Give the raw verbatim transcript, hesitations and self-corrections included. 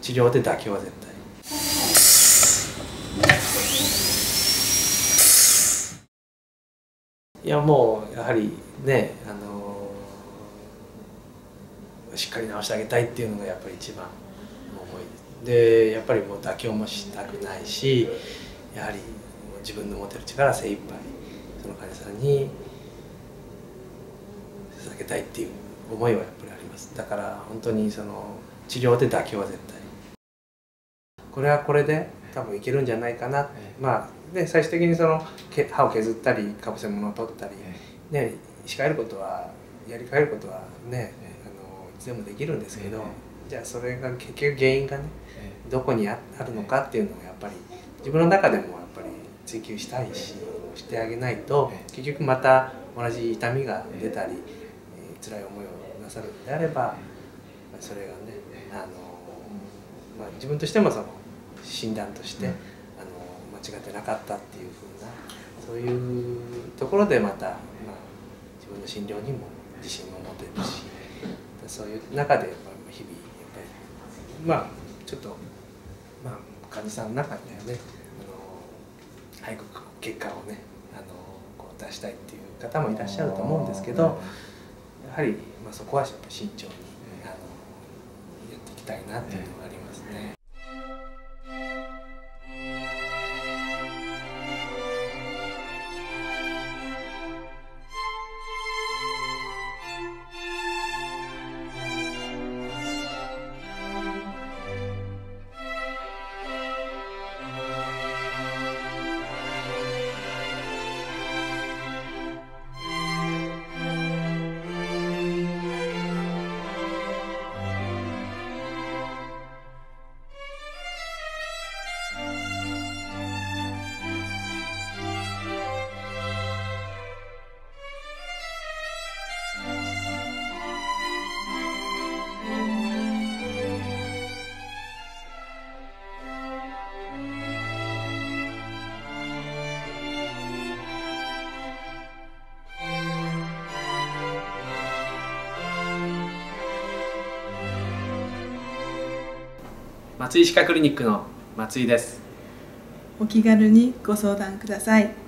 治療で妥協は絶対。いやもうやはりね、あのしっかり治してあげたいっていうのがやっぱり一番の思いで、やっぱりもう妥協もしたくないし、やはり自分の持てる力精一杯その患者さんに捧げたいっていう思いはやっぱりあります。だから本当にその治療で妥協は絶対。これはこれで多分いけるんじゃないかな、まあで最終的にその歯を削ったりかぶせ物を取ったり、ね、仕替えることはやり替えることはね、あのいつでもできるんですけど、じゃあそれが結局原因がねどこにあるのかっていうのをやっぱり自分の中でもやっぱり追求したいししてあげないと、結局また同じ痛みが出たり、えー、辛い思いをなさるのであればそれがね、あの、まあ、自分としてもその診断として、うん、あの間違ってなかったっていうふうなそういうところでまた、まあ、自分の診療にも自信を持てるし、そういう中で日々やっぱりまあちょっと、まあ、患者さんの中にはねあの早く結果をねあのこう出したいっていう方もいらっしゃると思うんですけど、やはり、まあ、そこはやっぱ慎重にあのやっていきたいなっていうのがありますね。松井歯科クリニックの松井です。 お気軽にご相談ください。